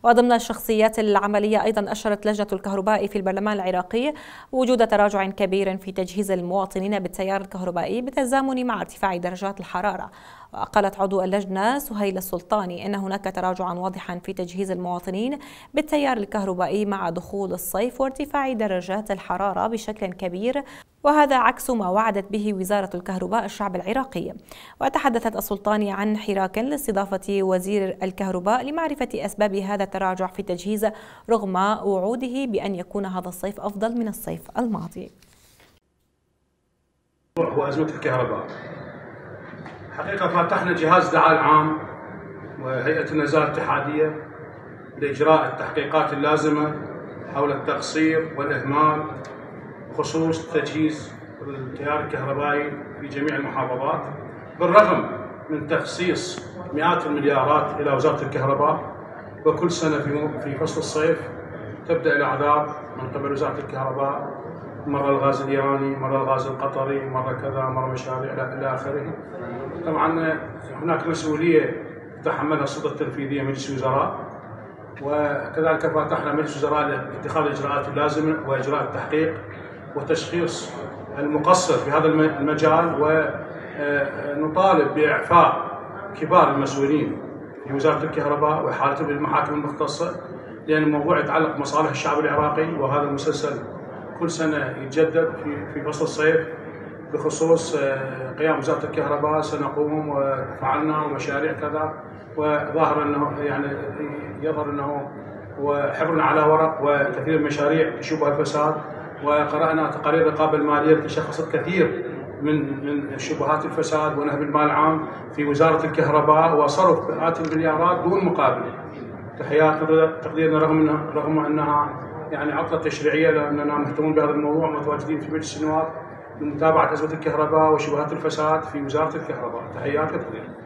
وضمن الشخصيات العملية أيضا أشرت لجنة الكهرباء في البرلمان العراقي وجود تراجع كبير في تجهيز المواطنين بالتيار الكهربائي بالتزامن مع ارتفاع درجات الحرارة. وقالت عضو اللجنة سهيل السلطاني إن هناك تراجعا واضحا في تجهيز المواطنين بالتيار الكهربائي مع دخول الصيف وارتفاع درجات الحرارة بشكل كبير، وهذا عكس ما وعدت به وزارة الكهرباء الشعب العراقي. وتحدثت السلطاني عن حراك لاستضافة وزير الكهرباء لمعرفة أسباب هذا التراجع في التجهيز رغم وعوده بأن يكون هذا الصيف أفضل من الصيف الماضي. هو أزمة الكهرباء. حقيقة فتحنا جهاز دعاء العام وهيئة النزاهة الاتحادية لإجراء التحقيقات اللازمة حول التقصير والإهمال بخصوص تجهيز التيار الكهربائي في جميع المحافظات، بالرغم من تخصيص مئات المليارات إلى وزارة الكهرباء. وكل سنة في فصل الصيف تبدأ الأعذار من قبل وزارة الكهرباء، مرة الغاز الإيراني، مرة الغاز القطري، مرة كذا، مرة مشاريع إلى آخره. طبعا هناك مسؤولية تحملها السلطة التنفيذية مجلس الوزراء، وكذلك فتحنا مجلس الوزراء لاتخاذ الإجراءات اللازمة وإجراء التحقيق وتشخيص المقصر في هذا المجال، ونطالب بإعفاء كبار المسؤولين في وزارة الكهرباء وإحالتهم للمحاكم المختصة، لأن الموضوع يتعلق بمصالح الشعب العراقي، وهذا المسلسل كل سنة يتجدد في فصل الصيف بخصوص قيام وزارة الكهرباء. سنقوم وفعلنا ومشاريع كذا، وظاهر أنه يعني يظهر أنه وحبر على ورق، وكثير من المشاريع تشوبها الفساد. وقرأنا تقارير الرقابة المالية التي شخصت كثير من شبهات الفساد ونهب المال العام في وزارة الكهرباء وصرف مئات المليارات دون مقابل. تحيات تقديرنا رغم أنها يعني عطلة تشريعية، لأننا مهتمون بهذا الموضوع ومتواجدين في مجلس النواب لمتابعة أزمة الكهرباء وشبهات الفساد في وزارة الكهرباء. تحيات وتقدير.